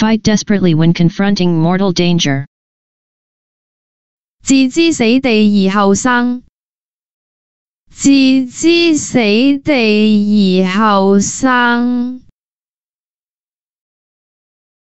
Fight desperately when confronting mortal danger. 置之死地而後生。置之死地而後生。